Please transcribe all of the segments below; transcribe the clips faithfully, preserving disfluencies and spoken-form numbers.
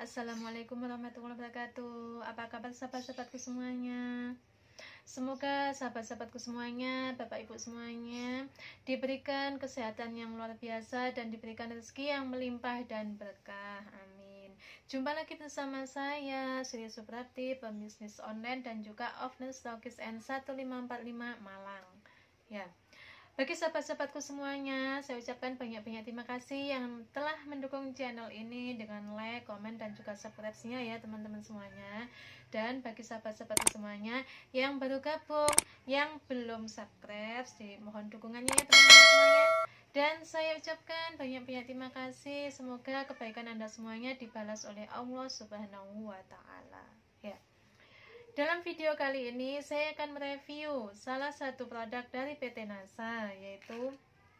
Assalamualaikum warahmatullahi wabarakatuh. Apa kabar sahabat-sahabatku semuanya? Semoga sahabat-sahabatku semuanya, Bapak Ibu semuanya diberikan kesehatan yang luar biasa dan diberikan rezeki yang melimpah dan berkah. Amin. Jumpa lagi bersama saya Sri Suprati, pembisnis online dan juga offline stokis N satu lima empat lima Malang. Ya. Bagi sahabat-sahabatku semuanya, saya ucapkan banyak-banyak terima kasih yang telah mendukung channel ini dengan like, komen, dan juga subscribe-nya ya teman-teman semuanya. Dan bagi sahabat-sahabatku semuanya yang baru gabung, yang belum subscribe, mohon dukungannya ya teman-teman semuanya. Dan saya ucapkan banyak-banyak terima kasih. Semoga kebaikan Anda semuanya dibalas oleh Allah Subhanahu wa Ta'ala. Ya. Dalam video kali ini saya akan mereview salah satu produk dari P T NASA, yaitu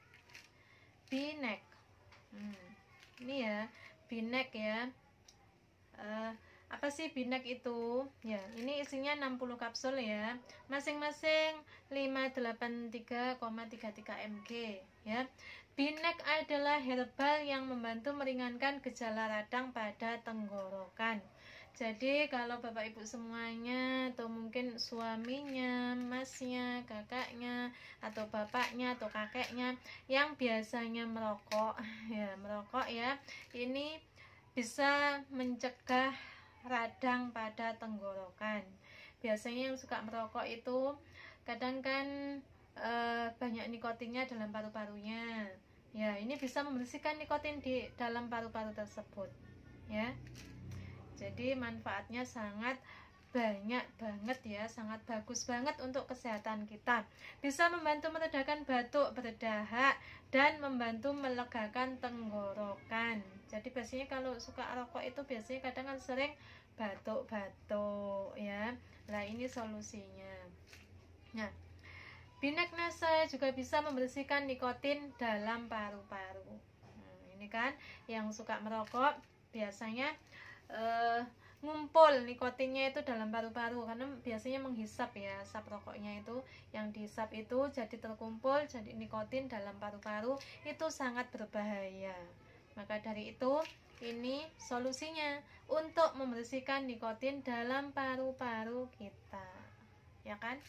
Binek. Hmm, ini ya, Binek ya. Uh, apa sih Binek itu? Ya, ini isinya enam puluh kapsul ya, masing-masing lima ratus delapan puluh tiga koma tiga tiga mg ya. Binek adalah herbal yang membantu meringankan gejala radang pada tenggorokan. Jadi kalau Bapak Ibu semuanya, atau mungkin suaminya, masnya, kakaknya, atau bapaknya, atau kakeknya yang biasanya merokok, ya merokok ya, ini bisa mencegah radang pada tenggorokan. Biasanya yang suka merokok itu kadang kan e, banyak nikotinnya dalam paru-parunya. Ya, ini bisa membersihkan nikotin di dalam paru-paru tersebut, ya. Jadi manfaatnya sangat banyak banget ya, sangat bagus banget untuk kesehatan kita. Bisa membantu meredakan batuk, berdahak, dan membantu melegakan tenggorokan. Jadi biasanya kalau suka rokok itu biasanya kadang kan sering batuk-batuk ya. Nah, ini solusinya. Nah, Binek NASA juga bisa membersihkan nikotin dalam paru-paru. Nah, ini kan yang suka merokok biasanya Uh, ngumpul nikotinnya itu dalam paru-paru karena biasanya menghisap ya, asap rokoknya itu yang dihisap itu jadi terkumpul jadi nikotin dalam paru-paru, itu sangat berbahaya. Maka dari itu ini solusinya untuk membersihkan nikotin dalam paru-paru kita, ya kan?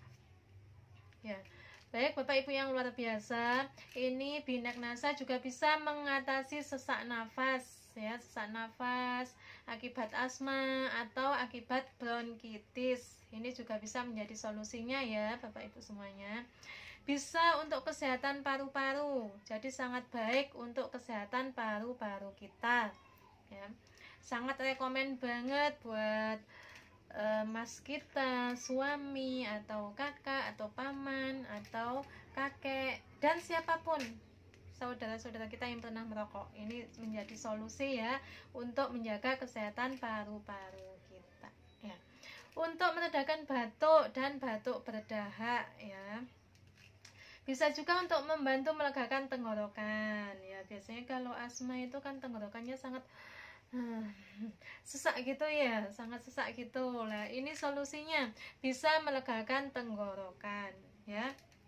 Ya. Baik Bapak Ibu yang luar biasa, ini Binek NASA juga bisa mengatasi sesak nafas ya, sesak nafas akibat asma atau akibat bronkitis. Ini juga bisa menjadi solusinya ya Bapak Ibu semuanya. Bisa untuk kesehatan paru-paru. Jadi sangat baik untuk kesehatan paru-paru kita ya. Sangat rekomen banget buat e, mas kita, suami atau kakak atau paman atau kakek dan siapapun saudara-saudara kita yang pernah merokok. Ini menjadi solusi ya untuk menjaga kesehatan paru-paru kita ya. Untuk meredakan batuk dan batuk berdahak ya. Bisa juga untuk membantu melegakan tenggorokan ya. Biasanya kalau asma itu kan tenggorokannya sangat hmm, sesak gitu ya, sangat sesak gitu. Nah, ini solusinya bisa melegakan tenggorokan ya.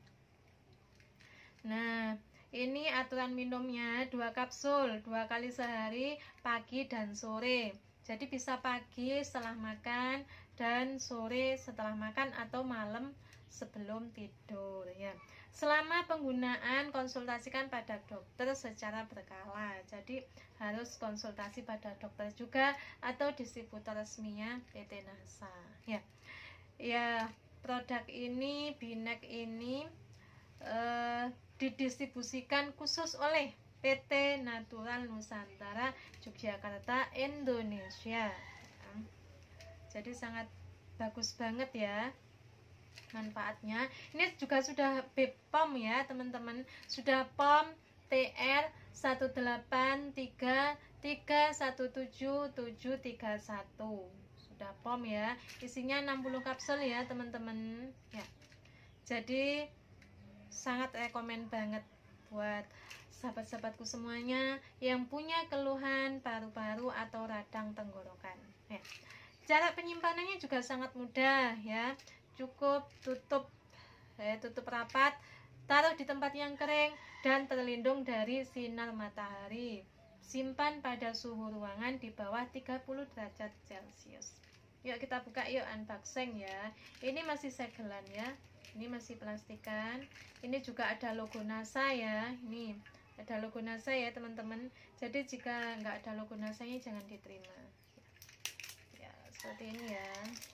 Nah, ini aturan minumnya dua kapsul dua kali sehari, pagi dan sore. Jadi bisa pagi setelah makan dan sore setelah makan atau malam sebelum tidur ya. Selama penggunaan konsultasikan pada dokter secara berkala. Jadi harus konsultasi pada dokter juga atau distributor resminya P T NASA ya. Ya, produk ini Binek ini eh didistribusikan khusus oleh P T Natural Nusantara Yogyakarta Indonesia. Jadi sangat bagus banget ya manfaatnya. Ini juga sudah B P O M ya teman-teman, sudah P O M T R satu delapan tiga tiga satu tujuh tujuh tiga satu. Sudah P O M ya. Isinya enam puluh kapsul ya teman-teman ya. Jadi sangat rekomen banget buat sahabat-sahabatku semuanya yang punya keluhan paru-paru atau radang tenggorokan ya. Cara penyimpanannya juga sangat mudah ya. Cukup tutup ya, tutup rapat, taruh di tempat yang kering dan terlindung dari sinar matahari simpan pada suhu ruangan di bawah tiga puluh derajat Celcius. Yuk kita buka yuk, unboxing ya. Ini masih segelan ya. Ini masih plastikan. Ini juga ada logo NASA ya. Ini ada logo NASA ya teman-teman. Jadi jika nggak ada logo NASA-nya jangan diterima. Ya, seperti ini ya.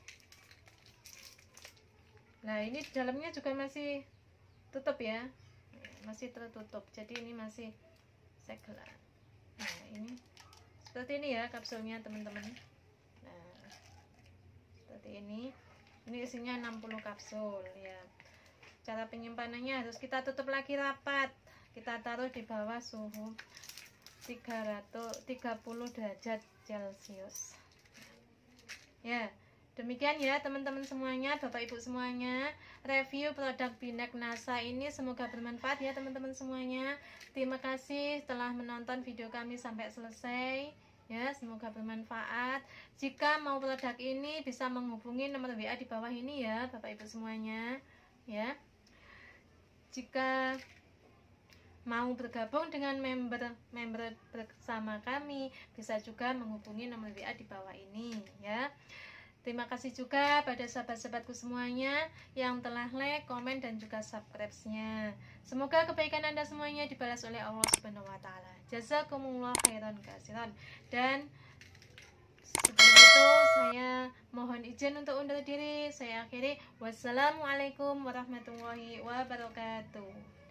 Nah, ini di dalamnya juga masih tutup ya. Masih tertutup. Jadi ini masih segelan. Nah, ini seperti ini ya kapsulnya teman-teman. Seperti ini. Ini isinya enam puluh kapsul ya. Cara penyimpanannya harus kita tutup lagi rapat. Kita taruh di bawah suhu tiga puluh derajat Celcius. Ya, demikian ya teman-teman semuanya, Bapak Ibu semuanya, review produk Binek NASA ini semoga bermanfaat ya teman-teman semuanya. Terima kasih telah menonton video kami sampai selesai. Ya, semoga bermanfaat. Jika mau produk ini bisa menghubungi nomor W A di bawah ini ya, Bapak Ibu semuanya. Ya. Jika mau bergabung dengan member-member bersama kami, bisa juga menghubungi nomor W A di bawah ini ya. Terima kasih juga pada sahabat-sahabatku semuanya yang telah like, komen, dan juga subscribe-nya. Semoga kebaikan Anda semuanya dibalas oleh Allah Subhanahu wa taala. Jazakumullah khairan katsiran. Dan sebelum itu saya mohon izin untuk undur diri. Saya akhiri. Wassalamualaikum warahmatullahi wabarakatuh.